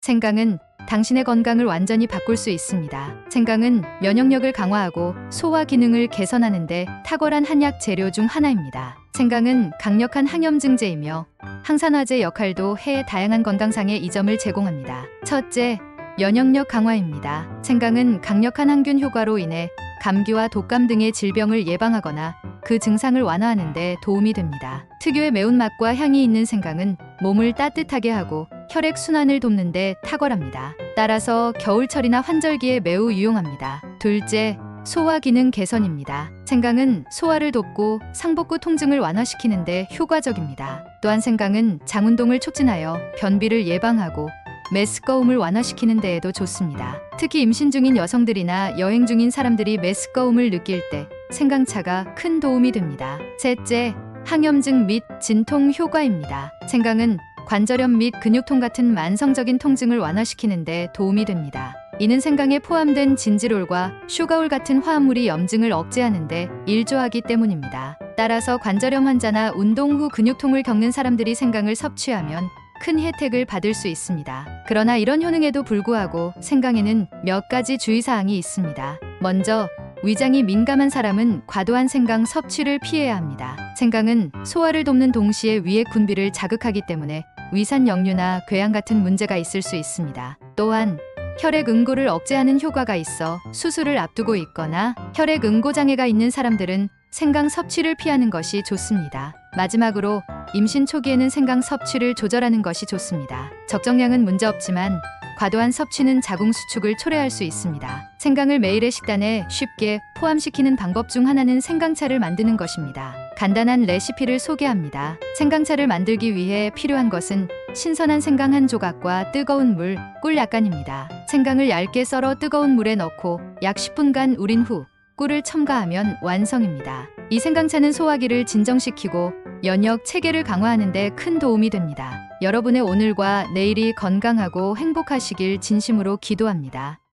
생강은 당신의 건강을 완전히 바꿀 수 있습니다. 생강은 면역력을 강화하고 소화 기능을 개선하는 데 탁월한 한약 재료 중 하나입니다. 생강은 강력한 항염증제이며 항산화제 역할도 해 다양한 건강상의 이점을 제공합니다. 첫째, 면역력 강화입니다. 생강은 강력한 항균 효과로 인해 감기와 독감 등의 질병을 예방하거나 그 증상을 완화하는 데 도움이 됩니다. 특유의 매운맛과 향이 있는 생강은 몸을 따뜻하게 하고 혈액 순환을 돕는 데 탁월합니다. 따라서 겨울철이나 환절기에 매우 유용합니다. 둘째, 소화 기능 개선입니다. 생강은 소화를 돕고 상복부 통증을 완화시키는 데 효과적입니다. 또한 생강은 장운동을 촉진하여 변비를 예방하고 메스꺼움을 완화시키는 데에도 좋습니다. 특히 임신 중인 여성들이나 여행 중인 사람들이 메스꺼움을 느낄 때 생강차가 큰 도움이 됩니다. 셋째, 항염증 및 진통 효과입니다. 생강은 관절염 및 근육통 같은 만성적인 통증을 완화시키는 데 도움이 됩니다. 이는 생강에 포함된 진지롤과 슈가올 같은 화합물이 염증을 억제하는 데 일조하기 때문입니다. 따라서 관절염 환자나 운동 후 근육통을 겪는 사람들이 생강을 섭취하면 큰 혜택을 받을 수 있습니다. 그러나 이런 효능에도 불구하고 생강에는 몇 가지 주의사항이 있습니다. 먼저, 위장이 민감한 사람은 과도한 생강 섭취를 피해야 합니다. 생강은 소화를 돕는 동시에 위의 군비를 자극하기 때문에 위산 역류나 궤양 같은 문제가 있을 수 있습니다. 또한 혈액 응고를 억제하는 효과가 있어 수술을 앞두고 있거나 혈액 응고 장애가 있는 사람들은 생강 섭취를 피하는 것이 좋습니다. 마지막으로 임신 초기에는 생강 섭취를 조절하는 것이 좋습니다. 적정량은 문제없지만 과도한 섭취는 자궁 수축을 초래할 수 있습니다. 생강을 매일의 식단에 쉽게 포함시키는 방법 중 하나는 생강차를 만드는 것입니다. 간단한 레시피를 소개합니다. 생강차를 만들기 위해 필요한 것은 신선한 생강 한 조각과 뜨거운 물, 꿀 약간입니다. 생강을 얇게 썰어 뜨거운 물에 넣고 약 10분간 우린 후 꿀을 첨가하면 완성입니다. 이 생강차는 소화기를 진정시키고 면역 체계를 강화하는 데 큰 도움이 됩니다. 여러분의 오늘과 내일이 건강하고 행복하시길 진심으로 기도합니다.